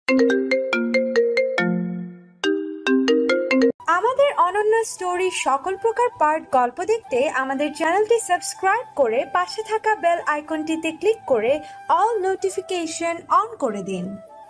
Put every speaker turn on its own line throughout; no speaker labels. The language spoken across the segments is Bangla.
আমাদের অনন্য স্টোরি সকল প্রকার পার্ট গল্প দেখতে আমাদের চ্যানেলটি সাবস্ক্রাইব করে পাশে থাকা বেল আইকনটিতে ক্লিক করে অল নোটিফিকেশন অন করে দিন।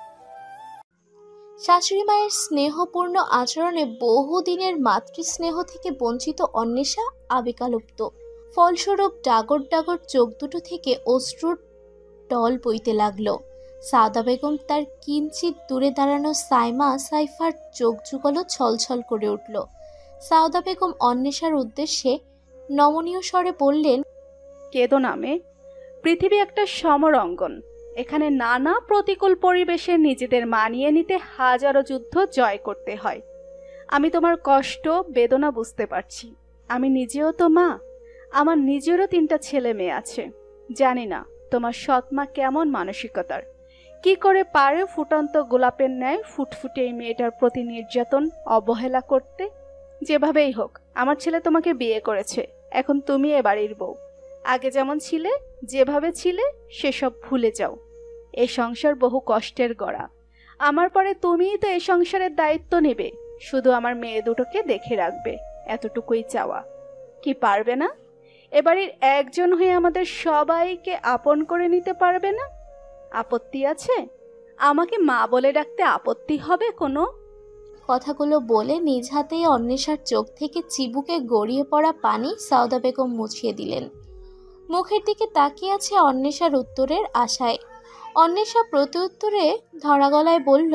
শাশুড়ি মায়ের স্নেহপূর্ণ আচরণে বহুদিনের মাতৃস্নেহ থেকে বঞ্চিত অন্বেষা আবেগালুপ্ত। ফলস্বরূপ ডাগর ডাগর চোখ দুটো থেকে অশ্রুর টল বইতে লাগলো। সাউদা বেগম তার কিঞ্চিত দূরে দাঁড়ানো সাইফার চোখ যুগলো ছলছল করে উঠল। সাউদা বেগম অন্বেষার উদ্দেশ্যে নমনীয় স্বরে বললেন,
কেদো নামে পৃথিবী একটা সমরঙ্গন। এখানে নানা প্রতিকূল পরিবেশে নিজেদের মানিয়ে নিতে হাজারো যুদ্ধ জয় করতে হয়। আমি তোমার কষ্ট বেদনা বুঝতে পারছি। আমি নিজেও তো মা, আমার নিজেরও 3টা ছেলে মেয়ে আছে। জানি না তোমার সৎমা কেমন মানসিকতার, কি করে পারে ফুটন্ত গোলাপের ন্যায় ফুটফুটে এই মেয়েটার প্রতি নির্যাতন অবহেলা করতে। যেভাবেই হোক আমার ছেলে তোমাকে বিয়ে করেছে, এখন তুমি এ বাড়ির বউ। আগে যেমন ছিলে, যেভাবে ছিলে সেসব ভুলে যাও। এ সংসার বহু কষ্টের গড়া। আমার পরে তুমিই তো এ সংসারের দায়িত্ব নেবে, শুধু আমার মেয়ে দুটোকে দেখে রাখবে, এতটুকুই চাওয়া। কি পারবে না? এবাড়ির একজন হয়ে আমাদের সবাইকে আপন করে নিতে পারবে না? আপত্তি আছে? আমাকে মা বলে ডাকতে আপত্তি হবে কোনো?
কথাগুলো বলে নিজ হাতেই অন্বেষার চোখ থেকে চিবুকে গড়িয়ে পড়া পানি সাউদা বেগম মুছিয়ে দিলেন। মুখের দিকে তাকিয়ে আছে অন্বেষার উত্তরের আশায়। অন্বেষা প্রত্যুত্তরে ধরা গলায় বলল,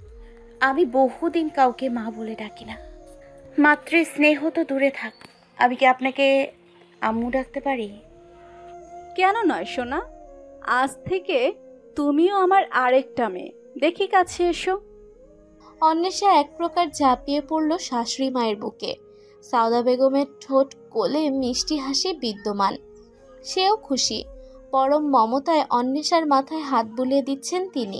আমি বহুদিন কাউকে মা বলে ডাকি না। মাতৃ স্নেহ তো দূরে থাক, আমি কি আপনাকে আম্মু ডাকতে পারি?
কেন নয় সোনা, আজ থেকে তুমিও আমার আরেকটা মেয়ে। দেখি কাছে এসো।
অন্বেষা এক প্রকার ঝাঁপিয়ে পড়ল শাশুড়ি মায়ের বুকে। সাউদা বেগমের ঠোঁট কোলে মিষ্টি হাসি বিদ্যমান। সেও খুশি। পরম মমতায় অন্বেষার মাথায় হাত বুলিয়ে দিচ্ছেন তিনি।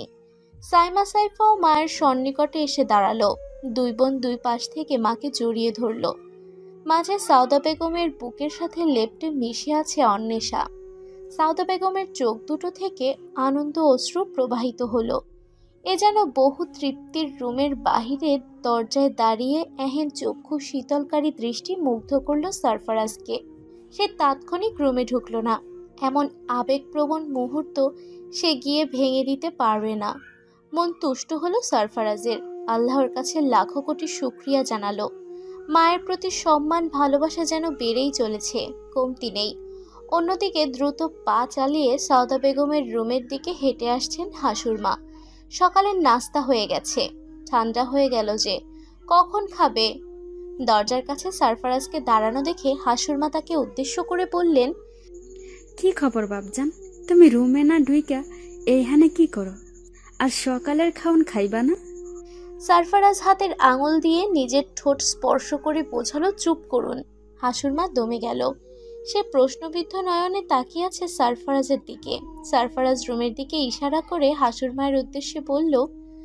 সাইফাও মায়ের সন্নিকটে এসে দাঁড়ালো। দুই বোন দুই পাশ থেকে মাকে জড়িয়ে ধরল। মাঝে সাউদা বেগমের বুকের সাথে লেপ্টে মিশে আছে অন্বেষা। সাউদা বেগমের চোখ দুটো থেকে আনন্দ অশ্রু প্রবাহিত হলো। এ যেন বহু তৃপ্তির রুমের বাহিরের দরজায় দাঁড়িয়ে এহেন চক্ষু শীতলকারী দৃষ্টি মুগ্ধ করল সারফারাজকে। সে তাৎক্ষণিক রুমে ঢুকল না। এমন আবেগপ্রবণ মুহূর্ত সে গিয়ে ভেঙে দিতে পারবে না। মন তুষ্ট হলো সারফারাজের। আল্লাহর কাছে লাখো কোটি শুকরিয়া জানালো। মায়ের প্রতি সম্মান ভালোবাসা যেন বেড়েই চলেছে, কমতি নেই। অন্যদিকে দ্রুত পা চালিয়ে সাউদা বেগমের রুমের দিকে হেঁটে আসছেন হাসুরমা। সকালের নাস্তা হয়ে গেছে, ঠান্ডা হয়ে গেল যে, কখন খাবে? দরজার কাছে সারফারাজকে দাঁড়ানো দেখে হাসুরমা তাকে উদ্দেশ্য করে বললেন,
কি খবর বাপজান, তুমি রুমে না ঢুইকা এইখানে কি করো? আর সকালের খাওন খাইবা না?
সারফারাজ হাতের আঙুল দিয়ে নিজের ঠোঁট স্পর্শ করে বোঝালো, চুপ করুন। হাসুরমা দমে গেল। সে প্রশ্নবিদ্ধ নয়নে তাকিয়ে আছে সারফারাজের দিকে। সারফারাজ রুমের দিকে ইশারা করে হাসুরমায়ের উদ্দেশ্যে বলল,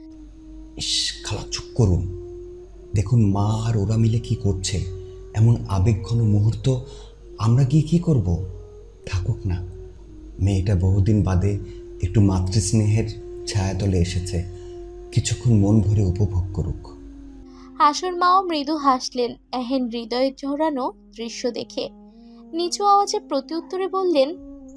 ইস খালা চুপ করুন, দেখুন মা আর ওরা মিলে কি করছে। এমন আবেগঘন মুহূর্ত আমরা গিয়ে কি করব? থাকুক না, মেয়েটা বহুদিন বাদে একটু মাতৃস্নেহের ছায়াতলে এসেছে, কিছুক্ষণ মন ভরে উপভোগ করুক।
হাসুরমাও মৃদু হাসলেন এহেন হৃদয় জড়ানো দৃশ্য দেখে। নিচু আওয়াজে প্রত্যুত্তরে বললেন,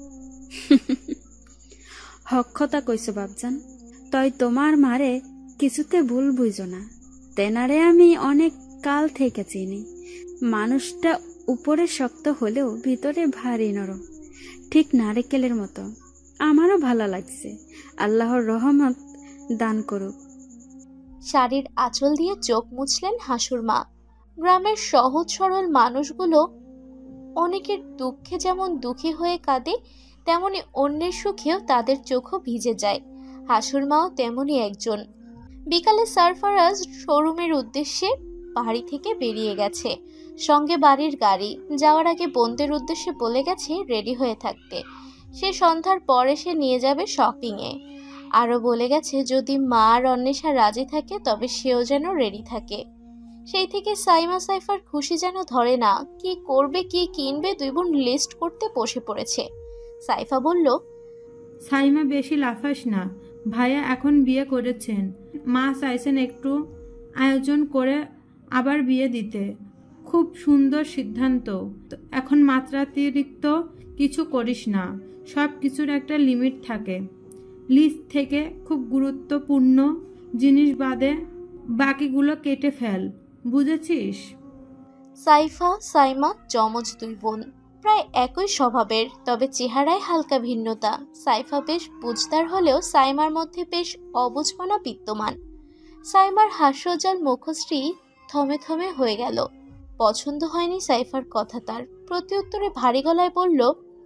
হক কথা কইছো বাপজান, তই তোমার মারে কিছুতে ভুল বুঝো না। তেনারে আমি অনেক কাল থেকে চিনি। মানুষটা উপরে শক্ত হলেও ভিতরে ভারী নরম, ঠিক নারকেলের মতো। আমারও ভালো লাগছে, আল্লাহর রহমত দান করুক।
শাড়ির আঁচল দিয়ে চোখ মুছলেন হাসুরমা। গ্রামের সহজ সরল মানুষগুলো অনেকের দুঃখে যেমন দুঃখী হয়ে কাঁদে, তেমনি অন্যের সুখেও তাদের চোখও ভিজে যায়। হাসুরমাও তেমনি একজন। বিকালে সারফারাজ শোরুমের উদ্দেশ্যে বাড়ি থেকে বেরিয়ে গেছে। সঙ্গে বাড়ির গাড়ি। যাওয়ার আগে বোনদের উদ্দেশ্যে বলে গেছে রেডি হয়ে থাকতে। সে সন্ধ্যার পর এসে নিয়ে যাবে শপিংয়ে। আরও বলে গেছে যদি মা আর অন্বেষা রাজি থাকে তবে সেও যেন রেডি থাকে। সেই থেকে সাইফার খুশি যেন ধরে না। কি করবে কি কিনবে দুই বোন লিস্ট করতে বসে পড়েছে। সাইফা বলল,
সাইমা বেশি লাফাস না, ভাইয়া এখন বিয়ে করেছেন, মা চাইছেন একটু আয়োজন করে আবার বিয়ে দিতে। খুব সুন্দর সিদ্ধান্ত। এখন মাত্রাতিরিক্ত কিছু করিস না, সব কিছুর একটা লিমিট থাকে। লিস্ট থেকে খুব গুরুত্বপূর্ণ জিনিস বাদে বাকিগুলো কেটে ফেল, বুঝেছিস?
সাইফা সাইমা যমজ দুই বোন, প্রায় একই স্বভাবের, তবে চেহারায় হালকা ভিন্নতা। সাইফা বেশ বুঝদার হলেও সাইমার মধ্যে বেশ অবুঝপনা বিদ্যমান। সাইমার হাস্যজ্জ্বল মুখশ্রী থমে থমে হয়ে গেল। পছন্দ হয়নি সাইফার কথা, তার প্রত্যুত্তরে ভারী গলায় বলল,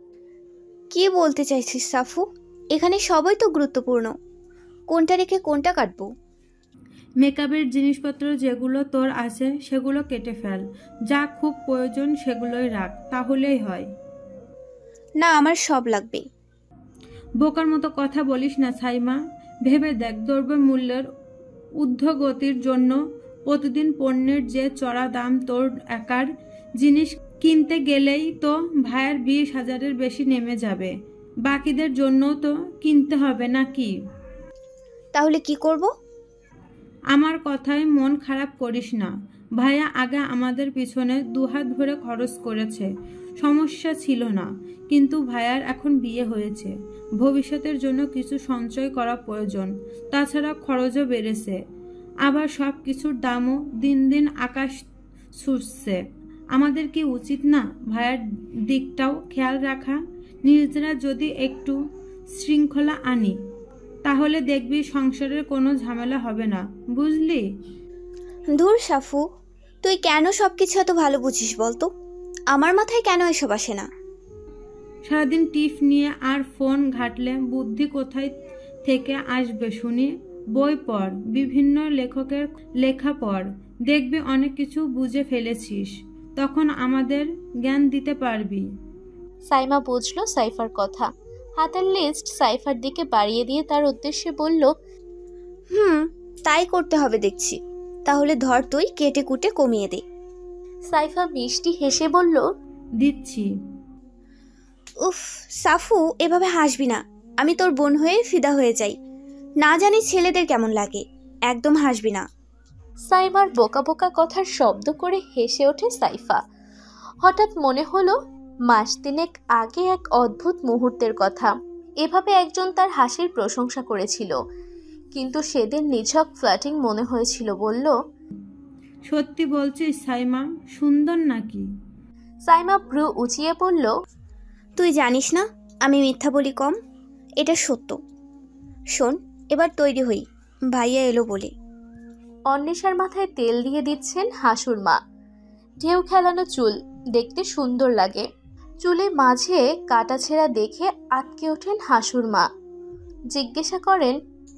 কি বলতে চাইছিস সাফু? এখানে সবই তো গুরুত্বপূর্ণ, কোনটা রেখে কোনটা কাটবো?
মেকআপের জিনিসপত্র যেগুলো তোর আছে সেগুলো কেটে ফেল, যা খুব প্রয়োজন সেগুলোই রাখ, তাহলেই হয়।
না, আমার সব লাগবে।
বোকার মতো কথা বলিস না সাইমা। ভেবে দেখ, দ্রব্যমূল্যের ঊর্ধ্বগতির জন্য প্রতিদিন পণ্যের যে চড়া দাম, তোর একার জিনিস কিনতে গেলেই তো ভাইয়ের 20,000-এর বেশি নেমে যাবে। বাকিদের জন্য তো কিনতে হবে নাকি?
তাহলে কি করব?
আমার কথায় মন খারাপ করিস না। ভাইয়া আগে আমাদের পিছনে দুহাত ভরে খরচ করেছে, সমস্যা ছিল না। কিন্তু ভাইয়ার এখন বিয়ে হয়েছে, ভবিষ্যতের জন্য কিছু সঞ্চয় করা প্রয়োজন। তাছাড়া খরচও বেড়েছে, আবার সব কিছুর দামও দিন দিন আকাশ ছুঁচ্ছে। আমাদের কি উচিত না ভাইয়ার দিকটাও খেয়াল রাখা? নিজেরা যদি একটু শৃঙ্খলা আনি তাহলে দেখবি সংসারের কোনো ঝামেলা হবে না, বুঝলি?
ধুর সাফু, তুই কেন সবকিছু এত ভালো বুঝিস বলতো? আমার মাথায় কেন এসব আসে না?
সারাদিন টিপ নিয়ে আর ফোন ঘাটলে বুদ্ধি কোথায় থেকে আসবে শুনি? বই পড়, বিভিন্ন লেখকের লেখা পড়, দেখবি অনেক কিছু বুঝে ফেলেছিস, তখন আমাদের জ্ঞান দিতে পারবি।
সাইমা বুঝলো সাইফার কথা। হাতের লিস্ট সাইফার দিকে বাড়িয়ে দিয়ে তার উদ্দেশ্যে বলল,
তাই করতে হবে দেখছি। তাহলে ধর, তুই কেটে কুটে কমিয়ে দে।
সাইফা মিষ্টি হেসে বলল,
দিচ্ছি।
উফ সাফু, এভাবে হাসবি না। আমি তোর বোন হয়ে ফিদা হয়ে যাই। না জানি ছেলেদের কেমন লাগে। একদম হাসবি না।
সাইমার বোকা বোকা কথার শব্দ করে হেসে ওঠে সাইফা। হঠাৎ মনে হলো মাস তিনেক আগে এক অদ্ভুত মুহূর্তের কথা। এভাবে একজন তার হাসির প্রশংসা করেছিল, কিন্তু সেদিন নিছক ফ্ল্যাটিং মনে হয়েছিল। বলল,
সত্যি বলছিস সাইমা, সুন্দর নাকি?
সাইমা ভ্রু উঁচিয়ে বলল,
তুই জানিস না আমি মিথ্যা বলি কম। এটা সত্য। শোন, এবার তৈরি হই, ভাইয়া এলো বলে।
অন্বেষার মাথায় তেল দিয়ে দিচ্ছেন হাসুর মা। ঢেউ খেলানো চুল, দেখতে সুন্দর লাগে। চুলে মাঝে কাটা ছেঁড়া দেখে আটকে ওঠেন হাসুর মা। জিজ্ঞাসা করেন,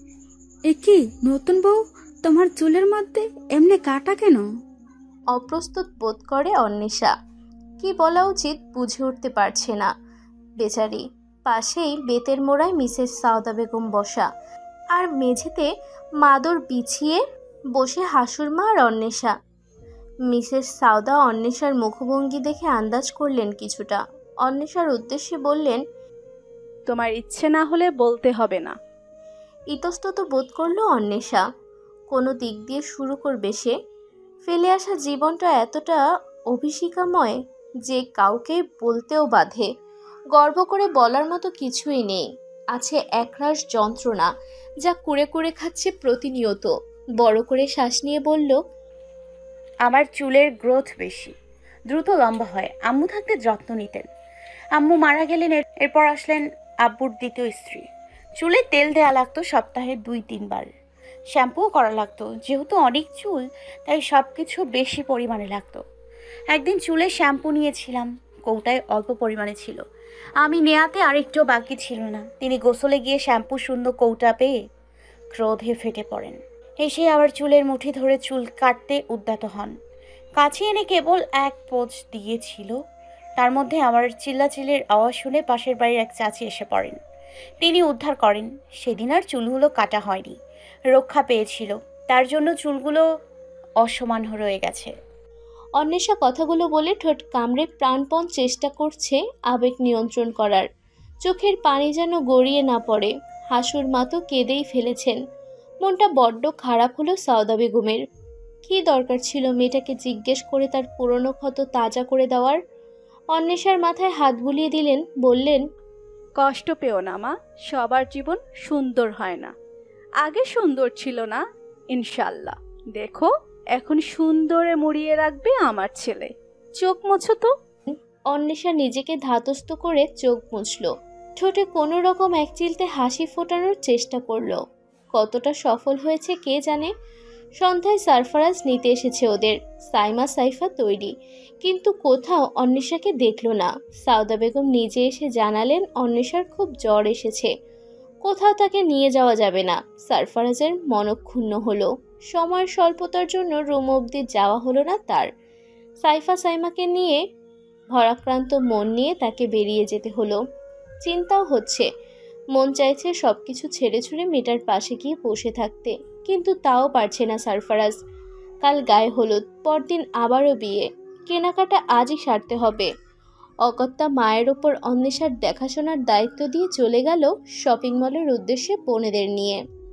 এ কি নতুন বউ, তোমার চুলের মধ্যে এমনি কাটা কেন?
অপ্রস্তুত বোধ করে অন্বেষা। কি বলা উচিত বুঝে উঠতে পারছে না বেচারি। পাশেই বেতের মোড়ায় মিসেস সাউদা বেগম বসা, আর মেঝেতে মাদুর বিছিয়ে বসে হাসুর মা আর অন্বেষা। মিসেস সাউদা অন্বেষার মুখভঙ্গি দেখে আন্দাজ করলেন কিছুটা। অন্বেষার উদ্দেশ্যে বললেন,
তোমার ইচ্ছে না হলে বলতে হবে না।
ইতস্তত বোধ করলো অন্বেষা। কোনো দিক দিয়ে শুরু করবে সে? ফেলে আসা জীবনটা এতটা অভিষিকাময় যে কাউকে বলতেও বাধে। গর্ব করে বলার মতো কিছুই নেই। আছে একরাশ যন্ত্রণা যা কুড়ে কুড়ে খাচ্ছে প্রতিনিয়ত। বড় করে শ্বাস নিয়ে বলল,
আমার চুলের গ্রোথ বেশি, দ্রুত লম্বা হয়। আম্মু থাকতে যত্ন নিতেন। আম্মু মারা গেলেন, এরপর আসলেন আব্বুর দ্বিতীয় স্ত্রী। চুলে তেল দেয়া লাগতো সপ্তাহে 2-3 বার। শ্যাম্পুও করা লাগতো। যেহেতু অনেক চুল, তাই সব কিছু বেশি পরিমাণে লাগতো। একদিন চুলে শ্যাম্পু নিয়েছিলাম, কৌটায় অল্প পরিমাণে ছিল। আমি নেয়াতে আরেকটু বাকি ছিল না। তিনি গোসলে গিয়ে শ্যাম্পু শূন্য কৌটা পেয়ে ক্রোধে ফেটে পড়েন। এসে আবার চুলের মুঠি ধরে চুল কাটতে উদ্যত হন। কাছে এনে কেবল এক পোঁচ দিয়েছিল, তার মধ্যে আমার চিল্লাচিল্লির আওয়াজ শুনে পাশের বাড়ির এক চাচি এসে পড়েন। তিনি উদ্ধার করেন। সেদিন আর চুলগুলো কাটা হয়নি, রক্ষা পেয়েছিল। তার জন্য চুলগুলো অসমান রয়ে গেছে।
অন্বেষা কথাগুলো বলে ঠোঁট কামড়ে প্রাণপণ চেষ্টা করছে আবেগ নিয়ন্ত্রণ করার। চোখের পানি যেন গড়িয়ে না পড়ে। হাসুর মা তো কেঁদেই ফেলেছেন। মনটা বড্ড খারাপ হলো সাউদা বেগমের। কী দরকার ছিল মেয়েটাকে জিজ্ঞেস করে তার পুরনো ক্ষত তাজা করে দেওয়ার? অন্বেষার মাথায় হাত বুলিয়ে দিলেন, বললেন,
কষ্ট পেও না মা, সবার জীবন সুন্দর হয় না। আগে সুন্দর ছিল না, ইনশাল্লাহ দেখো এখন সুন্দরে মুড়িয়ে রাখবে আমার ছেলে। চোখ মোছো তো।
অন্বেষা নিজেকে ধাতস্থ করে চোখ মুছল। ঠোঁটে কোনো রকম এক চিলতে হাসি ফোটানোর চেষ্টা করল। কতটা সফল হয়েছে কে জানে। সন্ধ্যায় সারফারাজ নিতে এসেছে ওদের। সাইমা সাইফা তৈরি, কিন্তু কোথাও অন্বেষাকে দেখল না। সাউদা বেগম নিজে এসে জানালেন অন্বেষার খুব জ্বর এসেছে, কোথাও তাকে নিয়ে যাওয়া যাবে না। সারফারাজের মনক্ষুণ্ণ হলো। সময়ের স্বল্পতার জন্য রুম অবধি যাওয়া হলো না তার। সাইমাকে নিয়ে ভরাক্রান্ত মন নিয়ে তাকে বেরিয়ে যেতে হলো। চিন্তাও হচ্ছে, মন চাইছে সবকিছু ছেড়ে ছুড়ে মেয়েটার পাশে গিয়ে বসে থাকতে, কিন্তু তাও পারছে না সারফারাজ। কাল গায়ে হলুদ, পরদিন আবারও বিয়ে। কেনাকাটা আজই সারতে হবে। অগত্যা মায়ের ওপর অন্বেষার দেখাশোনার দায়িত্ব দিয়ে চলে গেল শপিং মলের উদ্দেশ্যে বোনেদের নিয়ে।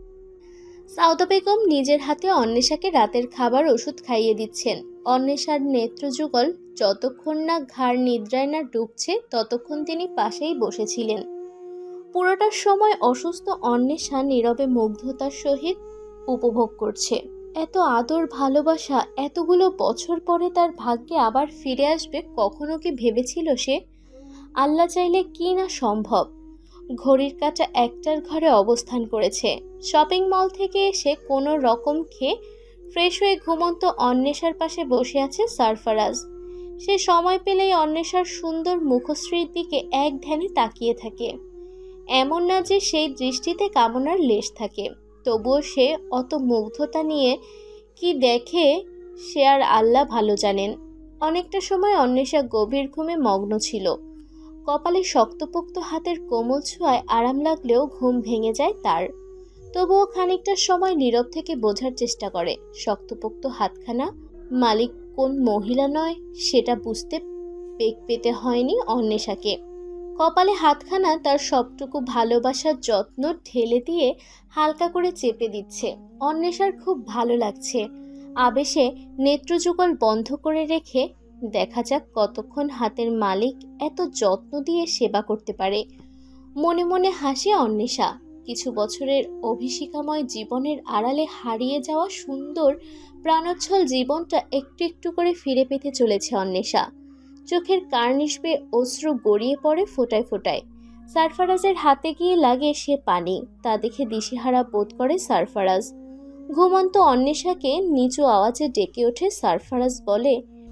সাউদা বেগম নিজের হাতে অন্বেষাকে রাতের খাবার ওষুধ খাইয়ে দিচ্ছেন। অন্বেষার নেত্রযুগল যতক্ষণ না ঘাড় নিদ্রায় না ডুবছে ততক্ষণ তিনি পাশেই বসেছিলেন। পুরোটার সময় অসুস্থ অন্বেষা নীরবে মুগ্ধতার সহিত উপভোগ করছে। এত আদর ভালোবাসা এতগুলো বছর পরে তার ভাগ্যে আবার ফিরে আসবে কখনো কি ভেবেছিল সে? আল্লাহ চাইলে কি না সম্ভব। ঘড়ির কাঁটা একটার ঘরে অবস্থান করেছে। শপিং মল থেকে এসে কোনো রকম খেয়ে ফ্রেশ হয়ে ঘুমন্ত অন্বেষার পাশে বসে আছে সারফারাজ। সে সময় পেলেই অন্বেষার সুন্দর মুখশ্রীর দিকে এক ধ্যানে তাকিয়ে থাকে। এমন না যে সেই দৃষ্টিতে কামনার লেশ থাকে, তবুও সে অত মুগ্ধতা নিয়ে কি দেখে সে আর আল্লাহ ভালো জানেন। অনেকটা সময় অন্বেষা গভীর ঘুমে মগ্ন ছিল। কপালে শক্তপোক্ত হাতের কোমল ছোঁয়ায় আরাম লাগলেও ঘুম ভেঙে যায় তার। তবুও খানিকটা সময় নীরব থেকে বোঝার চেষ্টা করে। শক্তপোক্ত হাতখানা মালিক কোন মহিলা নয় সেটা বুঝতে বেগ পেতে হয়নি অন্বেষাকে। কপালে হাতখানা তার সবটুকু ভালোবাসার যত্ন ঢেলে দিয়ে হালকা করে চেপে দিচ্ছে। অন্বেষার খুব ভালো লাগছে। আবেশে নেত্রযুগল বন্ধ করে রেখে দেখা যাক কতক্ষণ হাতের মালিক এত যত্ন দিয়ে সেবা করতে পারে। মনে মনে হাসে অন্বেষা। কিছু বছরের অভিষিকাময় জীবনের আড়ালে হারিয়ে যাওয়া সুন্দর প্রাণোচ্ছল জীবনটা একটু একটু করে ফিরে পেতে চলেছে অন্বেষা। চোখের কার্নিশ বেয়ে অশ্রু গড়িয়ে পড়ে ফোটায় ফোটায়। সারফারাজের হাতে গিয়ে লাগে সে পানি। তা দেখে দিশেহারা বোধ করে সারফারাজ। ঘুমন্ত অন্বেষাকে নিচু আওয়াজে ডেকে ওঠে সারফারাজ, বলে,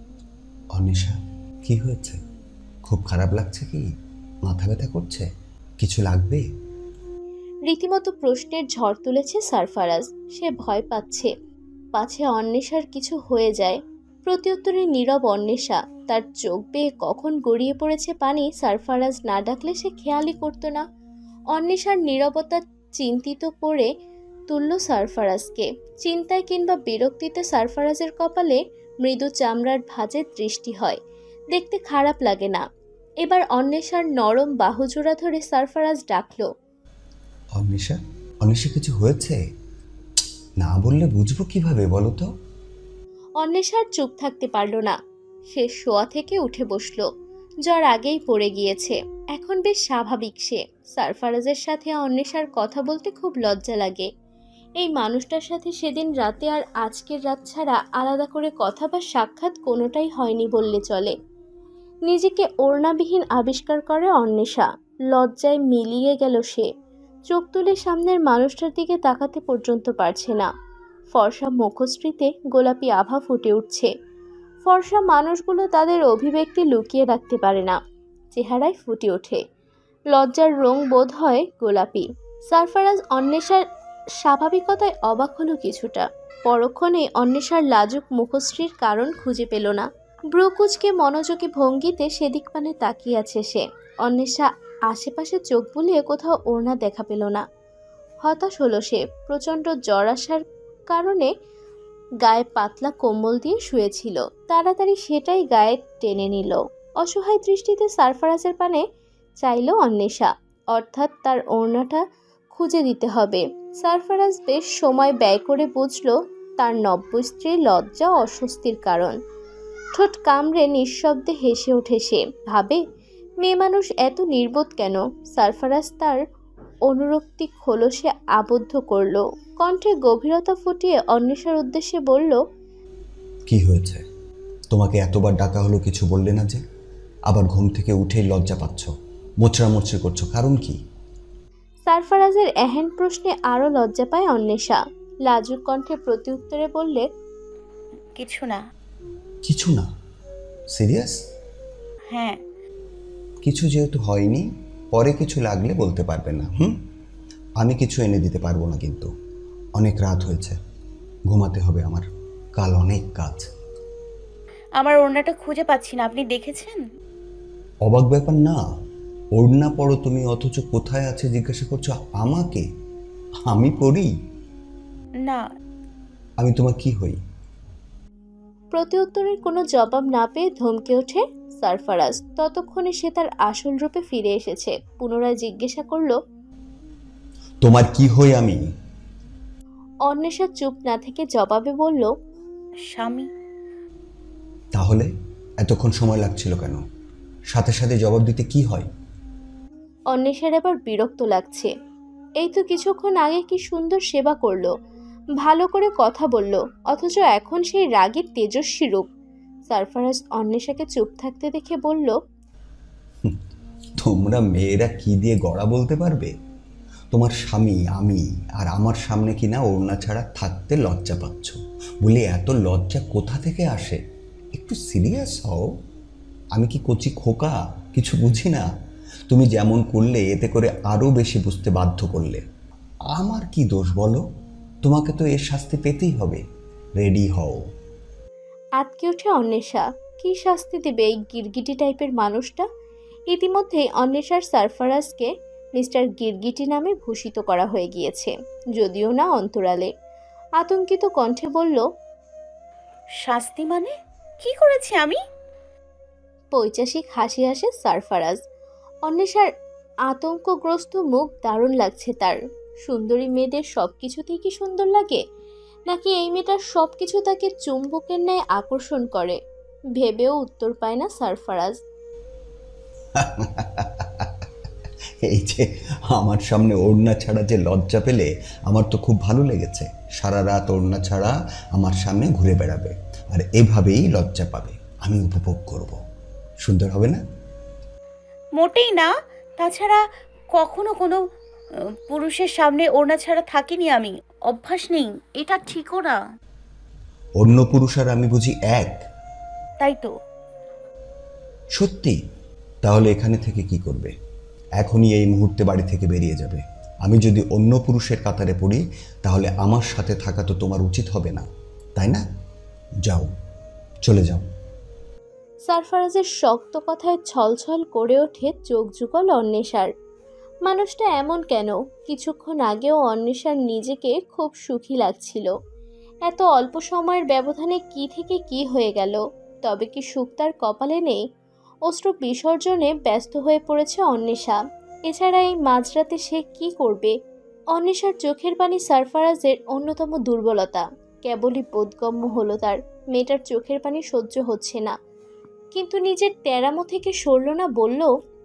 অন্বেষা কি হয়েছে? খুব খারাপ লাগছে কি? মাথা ব্যথা করছে? কিছু লাগবে?
রীতিমতো প্রশ্নের ঝড় তুলেছে সারফারাজ। সে ভয় পাচ্ছে পাছে অন্বেষার কিছু হয়ে যায়। প্রত্যুত্তরে নীরব অন্বেষা। তার চোখ বেয়ে কখন গড়িয়ে পড়েছে পানি সারফারাজ না ডাকলে সে খেয়ালই করতো না। অন্বেষার নীরবতা চিন্তিত করে তুলল সারফারাজকে। চিন্তায় কিংবা বিরক্তিতে সারফারাজের কপালে মৃদু চামড়ার ভাঁজের দৃষ্টি হয়। দেখতে খারাপ লাগে না। এবার অন্বেষার নরম বাহুজোড়া ধরে সারফারাজ ডাকল,
অন্বেষা, অন্বেষা কিছু হয়েছে? না বললে বুঝবো কিভাবে বলো তো?
অন্বেষার চুপ থাকতে পারল না। সে শোয়া থেকে উঠে বসল। জ্বর আগেই পড়ে গিয়েছে, এখন বেশ স্বাভাবিক সে। সারফারাজের সাথে অন্বেষার কথা বলতে খুব লজ্জা লাগে। এই মানুষটার সাথে সেদিন রাতে আর আজকের রাত ছাড়া আলাদা করে কথা বা সাক্ষাৎ কোনোটাই হয়নি বললে চলে। নিজেকে ওড়নাবিহীন আবিষ্কার করে অন্বেষা। লজ্জায় মিলিয়ে গেল সে। চোখ তুলে সামনের মানুষটার দিকে তাকাতে পর্যন্ত পারছে না। ফর্সা মুখশ্রীতে গোলাপি আভা ফুটে উঠছে। ফর্সা মানুষগুলো তাদের অভিব্যক্তি লুকিয়ে রাখতে পারে না, চেহারায় ফুটে ওঠে। লজ্জার রং বোধ হয় গোলাপি। সারফারাজ অন্বেষার স্বাভাবিকতায় অবাক হলো কিছুটা। পরক্ষণে অন্বেষার লাজুক মুখশ্রীর কারণ খুঁজে পেল না। ব্রুকুচকে মনোযোগী ভঙ্গিতে সেদিক পানে তাকিয়ে আছে সে। অন্বেষা আশেপাশে চোখ বুলিয়ে কোথাও ওড়না দেখা পেল না। হতাশ হলো সে। প্রচণ্ড জ্বর আসার কারণে গায়ে পাতলা কম্বল দিয়ে শুয়েছিল। তাড়াতাড়ি সেটাই গায়ে টেনে নিল। অসহায় দৃষ্টিতে সারফারাজের পানে চাইল অন্বেষা, অর্থাৎ তার ওড়নাটা খুঁজে দিতে হবে। সারফারাজ বেশ সময় ব্যয় করে বুঝল তার নব্য স্ত্রীর লজ্জা ও অস্বস্তির কারণ। ঠোঁট কামড়ে নিঃশব্দে হেসে ওঠে সে, ভাবে মেয়ে মানুষ এত নির্বোধ কেন। সারফারাজ তার অনুরক্তি খোলসে আবদ্ধ করল, কণ্ঠে গভীরতা ফুটিয়ে অন্বেষার উদ্দেশ্যে বলল,
কি হয়েছে? তোমাকে এতবার ডাকা হলো, কিছু বললে না যে? আবার ঘুম থেকে উঠেই লজ্জা পাচ্ছ, মোচড়ামুচড়ি করছো, কারণ কি?
সারফারাজের এহেন প্রশ্নে আরো লজ্জা পায় অন্বেষা। লাজুক কণ্ঠে প্রতি উত্তরে বললে,
কিছু না।
কিছু না? সিরিয়াস?
হ্যাঁ।
কিছু যেহেতু হয়নি, পরে কিছু লাগলে বলতে পারবে না। আমি কিছু এনে দিতে পারবো না, কিন্তু অনেক রাত হয়েছে, ঘুমাতে হবে আমার, কাল অনেক কাজ।
আমার ওড়নাটা খুঁজে পাচ্ছি না, আপনি দেখেছেন?
অবাক ব্যাপার না, ওড়না পরো তুমি, অথচ কোথায় আছে জিজ্ঞাসা করছো আমাকে? আমি পড়ি
না।
আমি তোমার কি হই?
প্রতি উত্তরের কোনো জবাব না পেয়ে ধমকে ওঠে সারফারাজ। ততক্ষণে সে তার আসল রূপে ফিরে এসেছে। পুনরায় জিজ্ঞাসা করলো,
তোমার কি হই আমি?
অন্বেষা চুপ না থেকে জবাবে বলল,
স্বামী।
তাহলে এতক্ষণ সময় লাগছিল কেন? সাথে সাথে জবাব দিতে কি হয়?
অন্বেষার এবার বিরক্ত লাগছে। এই তো কিছুক্ষণ আগে কি সুন্দর সেবা করলো, ভালো করে কথা বলল, অথচ এখন সেই রাগের তেজস্বী রূপ। সারফারাজ অন্বেষাকে চুপ থাকতে দেখে বলল,
তোমরা মেয়েরা কি দিয়ে গড়া বলতে পারবে? তোমার স্বামী আমি, আর আমার সামনে কিনা ওড়না ছাড়া থাকতে লজ্জা পাচ্ছ বলে এত লজ্জা কোথা থেকে আসে? একটু সিরিয়াস হও। আমি কি কচি খোকা, কিছু বুঝি না? তুমি যেমন করলে এতে করে আরও বেশি বুঝতে বাধ্য করলে। আমার কি দোষ বলো? তোমাকে তো এর শাস্তি পেতেই হবে, রেডি হও।
আতকে ওঠে অন্বেষা। কি শাস্তি দেবে এই গিরগিটি টাইপের মানুষটা? ইতিমধ্যেই অন্বেষার সারফারাজকে মিস্টার গিরগিটি নামে ভূষিত করা হয়ে গিয়েছে, যদিও না অন্তরালে। আতঙ্কিত কণ্ঠে বলল,
শাস্তি মানে? কি করেছি আমি?
পৈচাসিক হাসি আসে সারফারাজ। অন্বেষার আতঙ্কগ্রস্ত মুখ দারুণ লাগছে তার। সুন্দরী মেয়েদের সবকিছুতেই কি সুন্দর লাগে, নাকি এই মেয়েটার সবকিছু তাকে চুম্বকের ন্যায় আকর্ষণ করে? ভেবেও উত্তর পায় না সারফারাজ।
এই যে আমার সামনে ওড়না ছাড়া যে লজ্জা পেলে, আমার তো খুব ভালো লেগেছে। সারা রাত ওড়না ছাড়া আমার সামনে ঘুরে বেড়াবে, আর এভাবেই লজ্জা পাবে, আমি উপভোগ করব। সুন্দর হবে না?
মোটেই না। তাছাড়া কখনো কোনো পুরুষের সামনে ওড়না ছাড়া থাকিনি আমি, অভ্যাস নেই, এটা ঠিকও না।
অন্য পুরুষ আর আমি বুঝি এক?
তাই তো।
সত্যি? তাহলে এখানে থেকে কি করবে? এখনই এই মুহূর্তে বাড়ি থেকে বেরিয়ে যাবে। আমি যদি অন্য পুরুষের কাতারে পড়ি, তাহলে আমার সাথে থাকা তো তোমার উচিত হবে না, তাই না? যাও, চলে যাও।
সারফারাজের শক্ত কথায় ছলছল করে ওঠে চোখ যুগল অন্বেষার। মানুষটা এমন কেন? কিছুক্ষণ আগেও অন্বেষার নিজেকে খুব সুখী লাগছিল। এত অল্প সময়ের ব্যবধানে কি থেকে কি হয়ে গেল? তবে কি সুখ তার কপালে নেই? অশ্রু বিসর্জনে ব্যস্ত হয়ে পড়েছে অন্বেষা। এছাড়া এই মাঝরাতে সে কি করবে? অন্বেষার চোখের পানি সারফারাজের অন্যতম দুর্বলতা। কেবলই বোধগম্য হলো তার, মেয়েটার চোখের পানি সহ্য হচ্ছে না, কিন্তু নিজের তেরামো থেকে সরল না। বলল,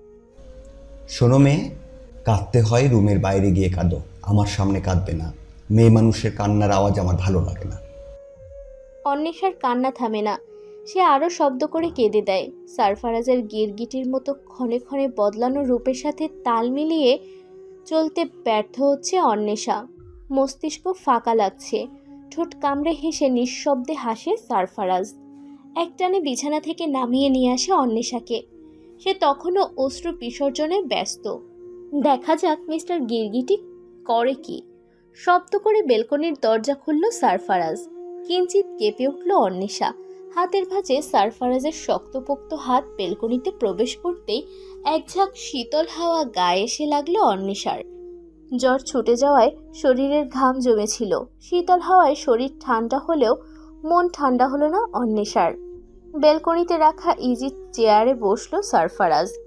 শোনো মেয়ে, কাঁদতে হয় রুমের বাইরে গিয়ে কাঁদো, আমার সামনে কাঁদবে না। মেয়ে মানুষের কান্নার আওয়াজ আমার ভালো লাগে না।
অন্বেষার কান্না থামে না, সে আরো শব্দ করে কেঁদে দেয়। সারফারাজের গিরগিটির মতো ক্ষণে ক্ষণে বদলানো রূপের সাথে তাল মিলিয়ে চলতে ব্যর্থ হচ্ছে অন্বেষা। মস্তিষ্ক ফাঁকা লাগছে। ঠোঁট কামড়ে হেসে নিঃশব্দে হাসে সারফারাজ। একটানে বিছানা থেকে নামিয়ে নিয়ে আসে অন্বেষাকে। সে তখনও অশ্রু বিসর্জনে ব্যস্ত। দেখা যাক মিস্টার গিরগিটি করে কি। শব্দ করে বেলকনির দরজা খুলল সারফারাজ। কিঞ্চিত কেঁপে উঠল অন্বেষা। হাতের ভাঁজে সারফারাজের শক্তপোক্ত হাত বেলকনিতে প্রবেশ করতেই এক ঝাঁক শীতল হাওয়া গায়ে এসে লাগলো অন্বেষার। জ্বর ছুটে যাওয়ায় শরীরের ঘাম জমেছিল। শীতল হাওয়ায় শরীর ঠান্ডা হলেও মন ঠান্ডা হলো না অন্বেষার। বেলকনিতে রাখা ইজি চেয়ারে বসলো সারফারাজ।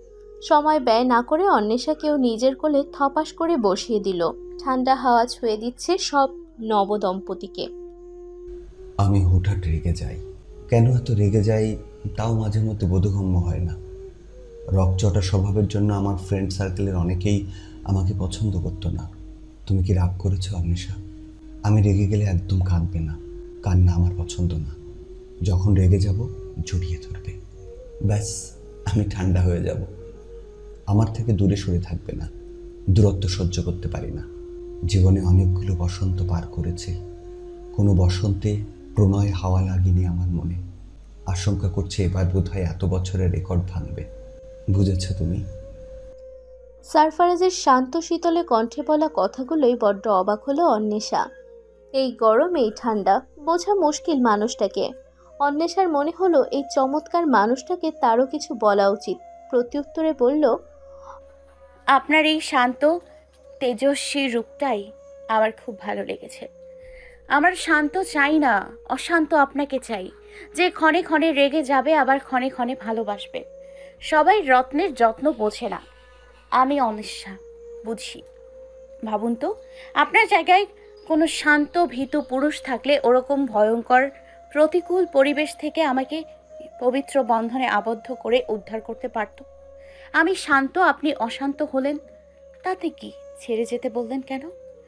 সময় ব্যয় না করে অন্বেষাকেও নিজের কোলে থপাস করে বসিয়ে দিল। ঠান্ডা হাওয়া ছুঁয়ে দিচ্ছে সব নবদম্পতিকে।
আমি হঠাৎ রেগে যাই। কেন এত রেগে যাই তাও মাঝে মধ্যে বোধগম্য হয় না। রকচটা স্বভাবের জন্য আমার ফ্রেন্ড সার্কেলের অনেকেই আমাকে পছন্দ করতো না। তুমি কি রাগ করেছো অন্বেষা? আমি রেগে গেলে একদম কাঁদবে না, কান্না আমার পছন্দ না। যখন রেগে যাব জড়িয়ে ধরবে, ব্যাস আমি ঠান্ডা হয়ে যাব। আমার থেকে দূরে সরে থাকবে না। দূরত্ব সহ্য করতে পারি না। জীবনে অনেকগুলো বসন্ত পার করেছে, কোনো বসন্তে প্রণয় হাওয়া লাগেনি আমার মনে। আশঙ্কা করছে এবার বোধহয় এত বছরের রেকর্ড ভাঙবে। বুঝেছ তুমি?
সারফারাজের শান্ত শীতলে কণ্ঠে বলা কথাগুলোই বড্ড অবাক হলো অন্বেষা। এই গরম, এই ঠান্ডা, বোঝা মুশকিল মানুষটাকে। অন্বেষার মনে হলো এই চমৎকার মানুষটাকে তারও কিছু বলা উচিত। প্রত্যুত্তরে বলল,
আপনার এই শান্ত তেজস্বী রূপটাই আমার খুব ভালো লেগেছে। আমার শান্ত চাই না, অশান্ত আপনাকে চাই, যে ক্ষণে ক্ষণে রেগে যাবে আবার ক্ষণে ক্ষণে ভালোবাসবে। সবাই রত্নের যত্ন বোঝে না, আমি অন্বেষা বুঝি। ভাবুন তো, আপনার জায়গায় কোনো শান্ত ভীতু পুরুষ থাকলে ওরকম ভয়ঙ্কর প্রতিকূল পরিবেশ থেকে আমাকে পবিত্র বন্ধনে আবদ্ধ করে উদ্ধার করতে পারত। আমি শান্ত, আপনি অশান্ত হলেন, তাতে কি? ছেড়ে যেতে বললেন কেন?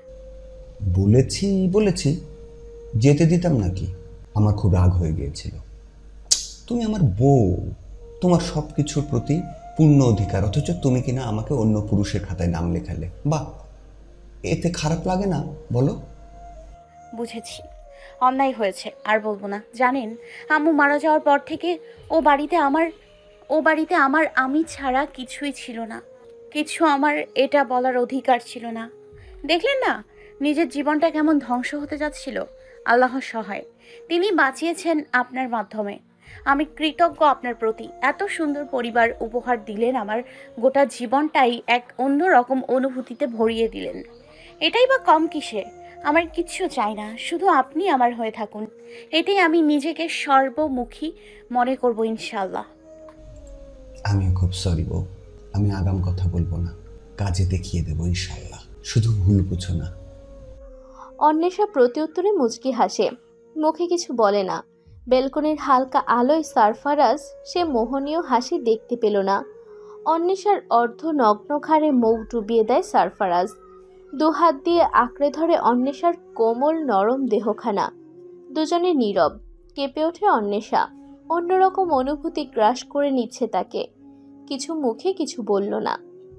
বলেছি যেতে দিতাম নাকি? আমার খুব রাগ হয়ে গিয়েছিল। তুমি আমার বউ, তোমার সব কিছুর প্রতি পূর্ণ অধিকার, অথচ তুমি কিনা আমাকে অন্য পুরুষের খাতায় নাম লেখালে। বাহ, এতে খারাপ লাগে না বলো?
বুঝেছি, অন্যায় হয়েছে, আর বলবো না। জানেন, আম্মু মারা যাওয়ার পর থেকে ও বাড়িতে আমার আমি ছাড়া কিছুই ছিল না। কিছু আমার এটা বলার অধিকার ছিল না। দেখলেন না নিজের জীবনটা কেমন ধ্বংস হতে যাচ্ছিল? আল্লাহর সহায় তিনি বাঁচিয়েছেন আপনার মাধ্যমে। আমি কৃতজ্ঞ আপনার প্রতি। এত সুন্দর পরিবার উপহার দিলেন, আমার গোটা জীবনটাই এক অন্যরকম অনুভূতিতে ভরিয়ে দিলেন। এটাই বা কম কিসে? আমার কিচ্ছু চাই না, শুধু আপনি আমার হয়ে থাকুন। এটাই আমি নিজেকে সর্বমুখী মনে করব ইনশাল্লাহ।
আমিও খুব সরি বউ, আমি আগাম কথা বলবো না, কাজে দেখিয়ে দেবো ইনশাল্লাহ। শুধু ভুল বুঝো না।
অন্বেষা প্রত্যুত্তরে মুচকি হাসে, মুখে কিছু বলে না। বেলকনির হালকা আলোয় সারফারাজ সে মোহনীয় হাসি দেখতে পেল না। অন্বেষার অর্ধ নগ্ন ঘাড়ে মুখ ডুবিয়ে দেয় সারফারাজ। দুহাত দিয়ে আঁকড়ে ধরে অন্বেষার কোমল নরম দেহখানা। দুজনে নীরব। কেঁপে ওঠে অন্বেষা। অন্যরকম অনুভূতি গ্রাস করে নিচ্ছে তাকে। কিছু মুখে কিছু বলল না।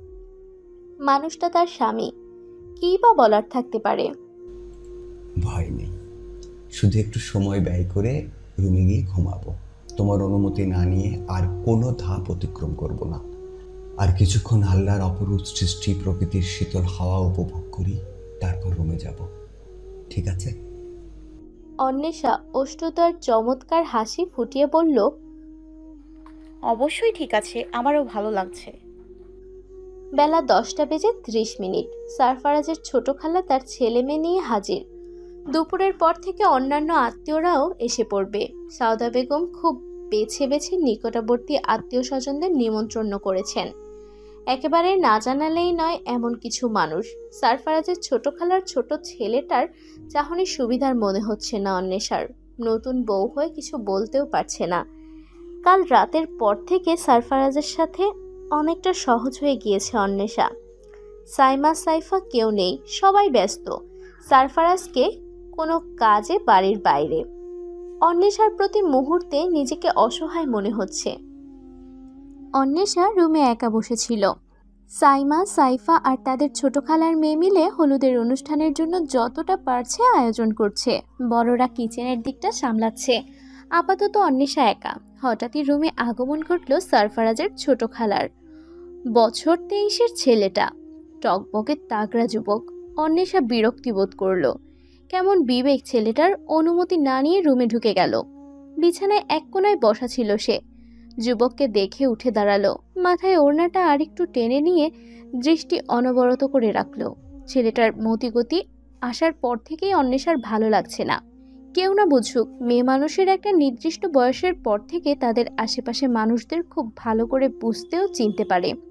মানুষটা তার স্বামী, কী বা বলার থাকতে পারে?
ভয় নেই, শুধু একটু সময় ব্যয় করে রুমে গিয়ে ঘুমাবো। তোমার অনুমতি না নিয়ে আর কোনো ধাপ অতিক্রম করব না। আর কিছুক্ষণ আল্লাহর অপরূপ সৃষ্টি, প্রকৃতির শীতল হাওয়া উপভোগ করি, তারপর রুমে যাব। ঠিক আছে?
অন্বেষা অষ্টতার চমৎকার হাসি ফুটিয়ে বলল,
অবশ্যই ঠিক আছে, আমারও ভালো লাগছে।
বেলা 10:30। সারফারাজের ছোট খালা তার ছেলে মেয়ে নিয়ে হাজির। দুপুরের পর থেকে অন্যান্য আত্মীয়রাও এসে পড়বে। সাউদা বেগম খুব বেছে বেছে নিকটবর্তী আত্মীয় স্বজনদের নিমন্ত্রণ করেছেন। একেবারে না জানালেই নয় এমন কিছু মানুষ। সারফারাজের ছোট খালার ছোট ছেলেটার চাহনির সুবিধার মনে হচ্ছে না অন্বেষার। নতুন বউ হয়ে কিছু বলতেও পারছে না। কাল রাতের পর থেকে সারফারাজের সাথে অনেকটা সহজ হয়ে গিয়েছে অন্বেষা। সাইমা সাইফা কেউ নেই, সবাই ব্যস্ত। সারফারাজকে কোনো কাজে বাড়ির বাইরে। অন্বেষার প্রতি মুহূর্তে নিজেকে অসহায় মনে হচ্ছে। অন্বেষা রুমে একা বসেছিল। সাইমা, সাইফা আর তাদের ছোট খালার মেয়ে মিলে হলুদের অনুষ্ঠানের জন্য যতটা পারছে আয়োজন করছে। বড়রা কিচেনের দিকটা সামলাচ্ছে। আপাতত অন্বেষা একা। হঠাৎই রুমে আগমন ঘটল সারফারাজের ছোট খালার। বছর 23-এর ছেলেটা, টকবকে তাগড়া যুবক। অন্বেষা বিরক্তি বোধ করল। কেমন বিবেক ছেলেটার, অনুমতি না নিয়ে রুমে ঢুকে গেল। বিছানায় এক কোনায় বসা ছিল সে। যুবককে দেখে উঠে দাঁড়ালো। মাথায় ওড়নাটা আরেকটু টেনে নিয়ে দৃষ্টি অনবরত করে রাখল। ছেলেটার মতিগতি আসার পর থেকেই অন্বেষার ভালো লাগছে না। কেউ না বুঝুক, মেয়ে মানুষের একটা নির্দিষ্ট বয়সের পর থেকে তাদের আশেপাশে মানুষদের খুব ভালো করে বুঝতেও চিনতে পারে।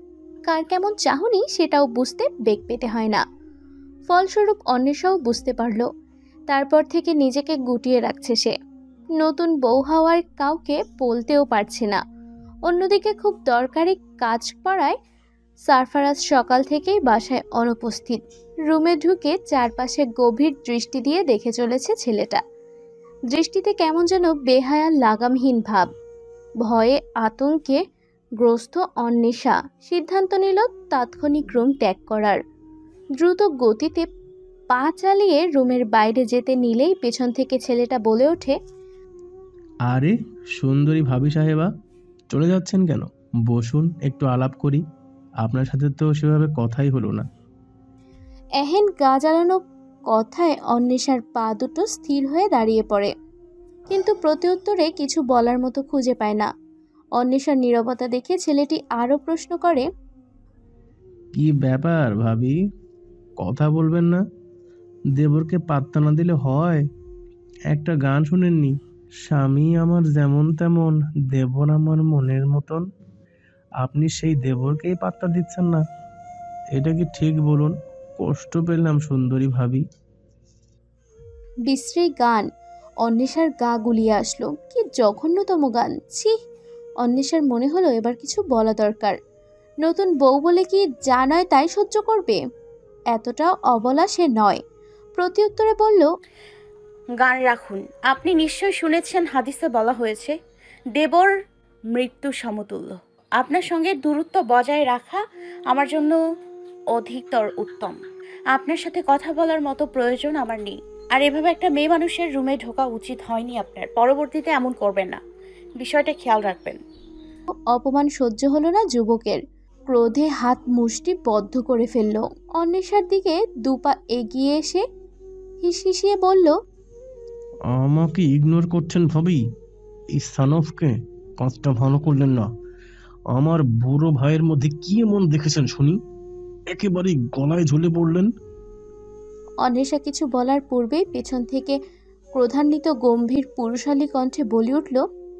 কার কেমন চাহনি সেটাও বুঝতে বেগ পেতে হয় না। ফলস্বরূপ অন্বেষাও বুঝতে পারল। তারপর থেকে নিজেকে গুটিয়ে রাখছে সে। নতুন বউ হওয়ার কাউকে বলতেও পারছে না। অন্যদিকে খুব দরকারি কাজ পড়ায় সারফারাজ সকাল থেকেই বাসায় অনুপস্থিত। রুমে ঢুকে চারপাশে গভীর দৃষ্টি দিয়ে দেখে চলেছে ছেলেটা। দৃষ্টিতে কেমন যেন বেহায়া লাগামহীন ভাব। ভয়ে আতঙ্কে গ্রস্ত অন্বেষা সিদ্ধান্ত নিল তাৎক্ষণিক রুম ত্যাগ করার। দ্রুত গতিতে পা চালিয়ে রুমের বাইরে যেতে নিলেই পেছন থেকে ছেলেটা বলে ওঠে,
আরে সুন্দরী ভাবি সাহেবা, চলে যাচ্ছেন কেন? বসুন, একটু আলাপ করি। আপনার সাথে তো সেভাবে কথাই হলো না।
এহেন গা জ্বালানো কথায় অন্বেষার পা দুটো স্থির হয়ে দাঁড়িয়ে পড়ে, কিন্তু প্রত্যুত্তরে কিছু বলার মতো খুঁজে পায় না। অন্বেষার নীরবতা দেখে ছেলেটি আরও প্রশ্ন করে,
কি ব্যাপার ভাবি, কথা বলবেন না? দেবরকে পাত্তা না দিলে হয়? একটা গান শুনেননি, স্বামী আমার যেমন তেমন, দেবর আমার মনের মতন? আপনি সেই দেবরকেই পাত্তা দিচ্ছেন না, এটা কি ঠিক বলুন? কষ্ট পেলাম সুন্দরী ভাবি।
বিশ্রী গান। অন্বেষার গা গুলিয়ে আসলো। কি জঘন্যতম গান, ছি! অন্বেষার মনে হলো এবার কিছু বলা দরকার। নতুন বউ বলে কি যা নয় তাই সহ্য করবে? এতটাও অবলা সে নয়। প্রত্যুত্তরে বলল,
গান রাখুন। আপনি নিশ্চয় শুনেছেন হাদিসে বলা হয়েছে দেবর মৃত্যু সমতুল্য। আপনার সঙ্গে দূরত্ব বজায় রাখা আমার জন্য অধিকতর উত্তম। আপনার সাথে কথা বলার মতো প্রয়োজন আমার নেই। আর এভাবে একটা মেয়ে মানুষের রুমে ঢোকা উচিত হয়নি আপনার। পরবর্তীতে এমন করবেন না, বিষয়টা খেয়াল রাখবেন।
অপমান সহ্য হলো না যুবকের। ক্রোধে হাত মুষ্টি বদ্ধ করে ফেলল। অন্বেষার দিকে দুপা এগিয়ে এসে হিসহিসিয়ে বলল,
আমাকে ইগনোর করছেন ভাবি? এই সানফকে কাজটা ভালো করলেন না। আমার বুড়ো ভাইয়ের মধ্যে কি এমন দেখেছেন শুনি? একেবারে গলায় ঝুলে পড়লেন।
অন্বেষা কিছু বলার পূর্বেই পেছন থেকে ক্রোধান্বিত গম্ভীর পুরুষালী কণ্ঠে বলে উঠল,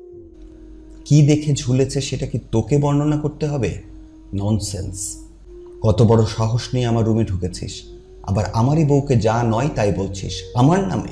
কি দেখে ঝুলেছে সেটা কি তোকে বর্ণনা করতে হবে? ননসেন্স! কত বড় সাহস নিয়ে আমার রুমে ঢুকেছিস, আবার আমারই বউকে যা নয় তাই বলছিস আমার নামে?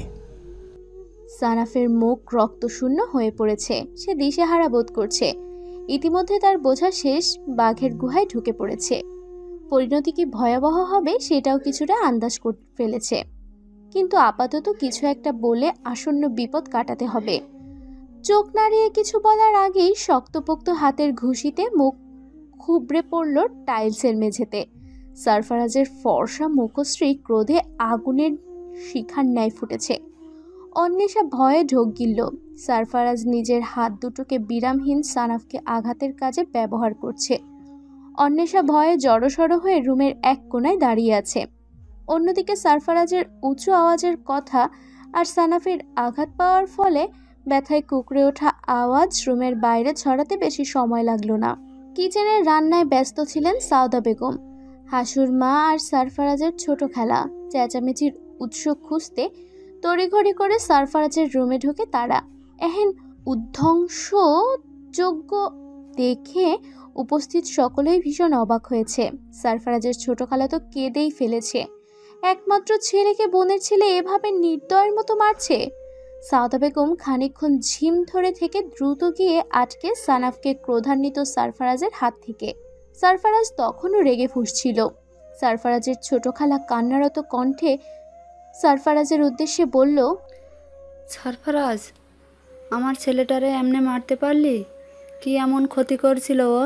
সানাফের মুখ রক্তশূন্য হয়ে পড়েছে। সে দিশেহারা বোধ করছে। ইতিমধ্যে তার বোঝা শেষ, বাঘের গুহায় ঢুকে পড়েছে। পরিণতি কি ভয়াবহ হবে সেটাও কিছুটা আন্দাজ করে ফেলেছে। কিন্তু আপাতত কিছু একটা বলে আসন্ন বিপদ কাটাতে হবে। চোখ নাড়িয়ে কিছু বলার আগেই শক্তপোক্ত হাতের ঘুষিতে মুখ খুবড়ে পড়ল টাইলসের মেঝেতে। সারফারাজের ফর্সা মুখশ্রী ক্রোধে আগুনের শিখার ন্যায় ফুটেছে। অন্বেষা ভয়ে ঢোক গিলল। সারফারাজ নিজের হাত দুটোকে বিরামহীন সানাফকে আঘাতের কাজে ব্যবহার করছে। অন্বেষা ভয়ে জড়সড় হয়ে রুমের এক কোণায় দাঁড়িয়ে আছে। অন্যদিকে সারফারাজের উঁচু আওয়াজের কথা আর সানাফের আঘাত পাওয়ার ফলে ব্যথায় কুকড়ে ওঠা আওয়াজ রুমের বাইরে ছড়াতে বেশি সময় লাগলো না। কিচেনের রান্নায় ব্যস্ত ছিলেন সাউদা বেগম। হাসুর মা আর সারফারাজের ছোট খেলা চেঁচামেচির উৎস খুঁজতে তড়িঘড়ি করে সারফারাজের রুমে ঢোকে তারা। এহেন উদ্ধংসযোগ্য দেখে উপস্থিত সকলেই ভীষণ অবাক হয়েছে। সারফারাজের ছোট খালা তো কেঁদেই ফেলেছে। একমাত্র ছেলেকে বোনের ছেলে এভাবে নির্দয়ের মতো মারছে। সাউদা বেগম খানিকক্ষণ ঝিম ধরে থেকে দ্রুত গিয়ে আটকে সানাফকে ক্রোধান্বিত সারফারাজের হাত থেকে। সারফারাজ তখনও রেগে ফুঁসছিল। সারফারাজের ছোট খালা কান্নারত কণ্ঠে সারফারাজের উদ্দেশ্যে বলল,
সারফারাজ, আমার ছেলেটারে এমনে মারতে পারলি? কি এমন ক্ষতি করছিল ও?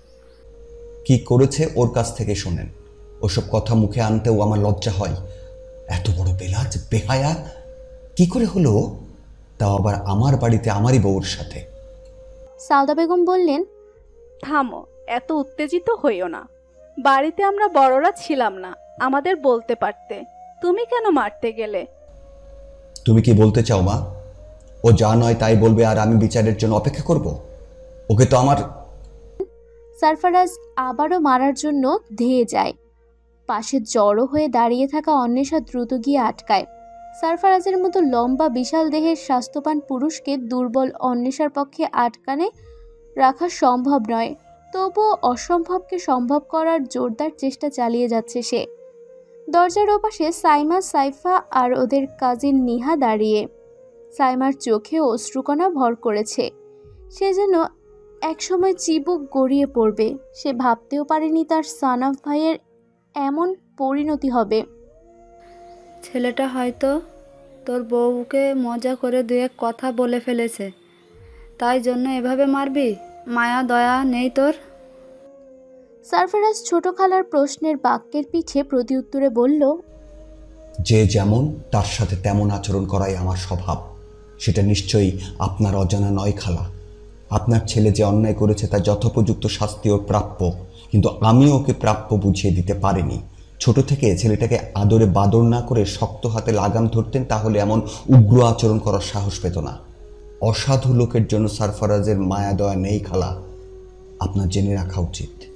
কি করেছে ওর কাছ থেকে শোনেন। ওসব কথা মুখে আনতেও আমার লজ্জা হয়। এত বড় বেলাজ বেহায়া কি করে হলো? তাও আবার আমার বাড়িতে আমারই বউর সাথে।
সাউদা বেগম বললেন,
থামো, এত উত্তেজিত হইও না। বাড়িতে আমরা বড়রা ছিলাম না, আমাদের বলতে পারতে। তুমি কেন মারতে গেলে?
তুমি কি বলতে চাও মা? ও যা নয় তাই বলবে আর আমি বিচারের জন্য অপেক্ষা করব? ওকে তো আমার...
সারফারাজ আবারও মারার জন্য ধেয়ে যায়। পাশে জড়ো হয়ে দাঁড়িয়ে থাকা অন্বেষা দ্রুত গিয়ে আটকায়। সারফারাজের মতো লম্বা বিশাল দেহের স্বাস্থ্যবান পুরুষকে দুর্বল অন্বেষার পক্ষে আটকানে রাখা সম্ভব নয়। তবুও অসম্ভবকে সম্ভব করার জোরদার চেষ্টা চালিয়ে যাচ্ছে সে। দরজার ওপাশে সাইমা, সাইফা আর ওদের কাজিন নিহা দাঁড়িয়ে। সাইমার চোখে অশ্রুকণা ভর করেছে। সে যেন একসময় চিবুক গড়িয়ে পড়বে। সে ভাবতেও পারেনি তার সানাফ ভাইয়ের এমন পরিণতি হবে।
ছেলেটা হয়তো তোর বউকে মজা করে দু এক কথা বলে ফেলেছে, তাই জন্য এভাবে মারবি? মায়া দয়া নেই তোর?
সারফারাজ ছোট খালার প্রশ্নের বাক্যের পিঠে প্রতিউত্তরে বলল,
যে যেমন তার সাথে তেমন আচরণ করাই আমার স্বভাব। সেটা নিশ্চয়ই আপনার অজানা নয় খালা। আপনার ছেলে যে অন্যায় করেছে তার যথোপযুক্ত শাস্তি ওর প্রাপ্য, কিন্তু আমি ওকে প্রাপ্য বুঝিয়ে দিতে পারিনি। ছোট থেকে ছেলেটাকে আদরে বাদর না করে শক্ত হাতে লাগাম ধরতেন, তাহলে এমন উগ্র আচরণ করার সাহস পেত না। অসাধু লোকের জন্য সারফারাজের মায়া দয়া নেই খালা, আপনার জেনে রাখা উচিত।